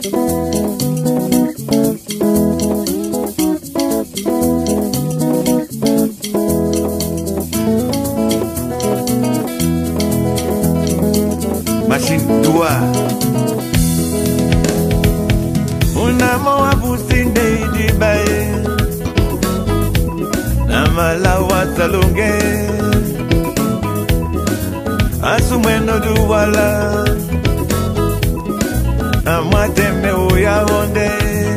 Machine Dua Unamo abusinde idibaye Namala wasalunge Asumeno duwala Amateme uya wonde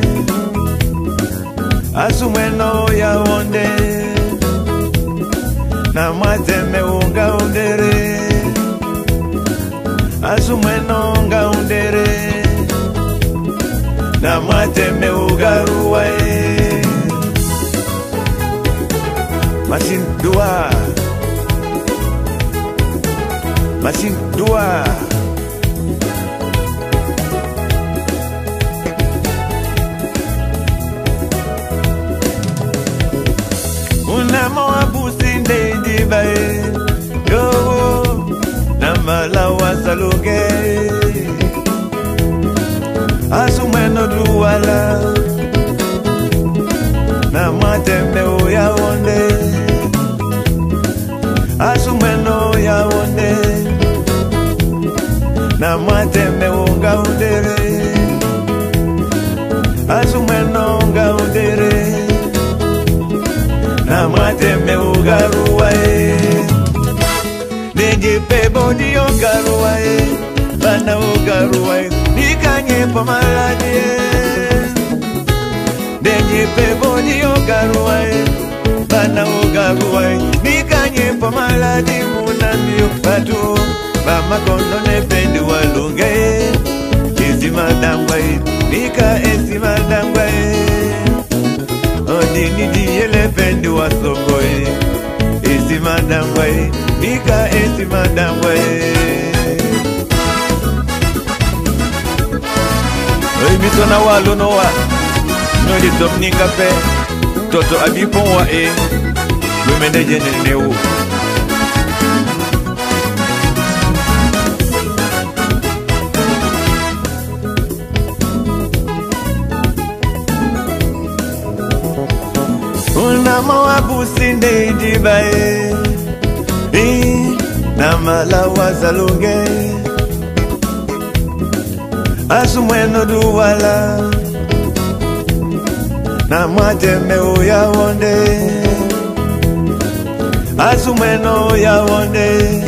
Asumeno uya wonde Namateme unga undere Asumeno unga undere Namateme ugaruwae Machine Dua Machine Dua Unamo abusinde dibae Yo Namala wasaluge Asumeno duwala Namateme uya wonde Asumeno ya wonde Namateme unga undere Asumeno unga undere Namateme ugaruwae Neje pebodi ugaruwae Bana ugaruwae Nikanye pamaladie Neje pebodi ugaruwae Bana ugaruwae Nikanye pamaladi munamio Batu Bama kono nependi walunge Isi madangwae Nika esi madangwae Odini diyele pendi wasongoe Isi madangwae Nika esi madangwae Oye mitona walo noa Noli tomninga pe Toto abipon wa e Lumende jene neu Unamo abusinde idibae Namala wasalunge Asumeno duwala Namateme uya wonde Asumeno ya wonde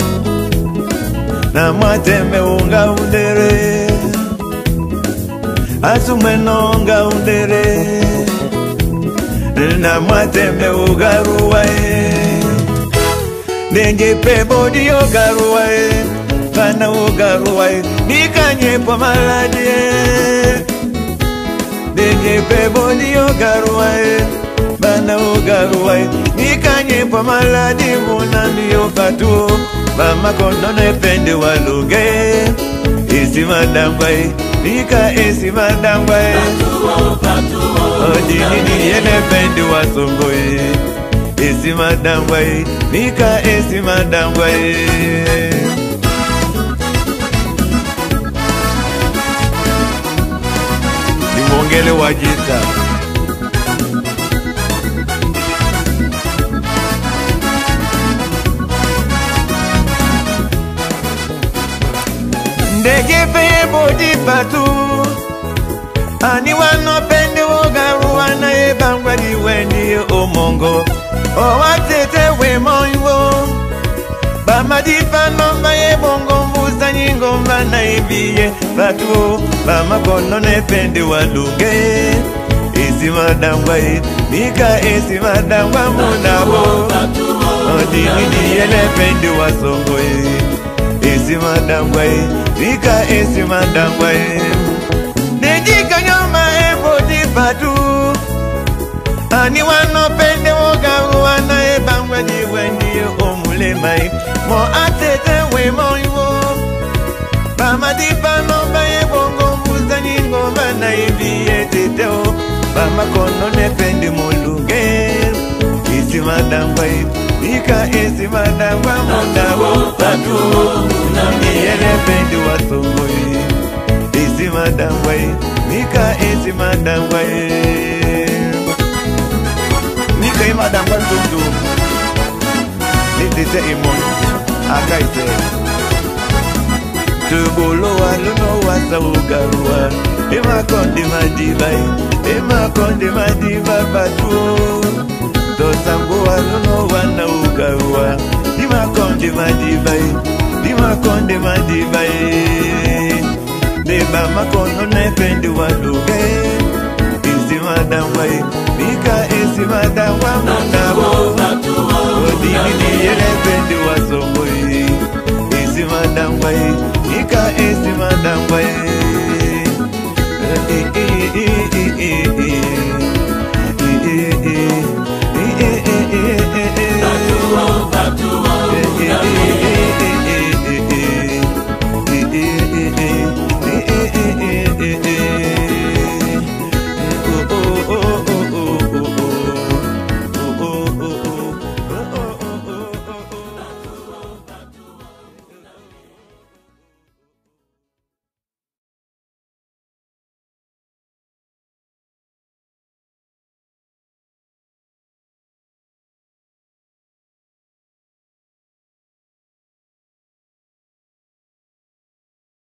Namateme unga undere Asumeno unga undere Namateme ugaruwae Nenje pebodi ugaruwae Bana ugaruwae Nikanye pamaladie Nenje pebodi ugaruwae Bana ugaruwae Nikanye pamaladi munani ukatu Mama kono nepende waluge Isi madangwae Nika isi madangwae Odini yene pendi wasongoe Isi madangwae Nika isi madangwae Nimongele wajita Ndege peye bodi batu Ani wano pende wogaru wana ebangwa di wendi omongo Owatete we moiwo Bama di panomba ye bongo mbusa nyingo mbana ibiye Batu bama kono ne pende waluge Isi madangwa Nika isi madangwa munabo Odini diyele pende wasongo Isi madangwa Nika isi madangwa Nejika nyoma ebodi batu Ani wano pende wogaru wana ebangwa di wendi omulemai Mo atete we moiwo Bama di panomba ye bongo mbusa nyingo mbana ibiye teteo Bama kono ne pende moluge Isi madangwa Nika isi madangwa munabo Batu Niyele pende wasongo Isi madangwa madam way. Nika madam one to Lite imon akaite. Tubolo aluno wasa ugarua. Ema konde madivai. Ema konde madiva batu. Dosambo aluno wana ugarua. Dima konde madivai. Dima konde madivai. Deba makono nependi waluge. Isi madam way. Nika isi madam wa munabo. Odini ni ele pendi wasongo.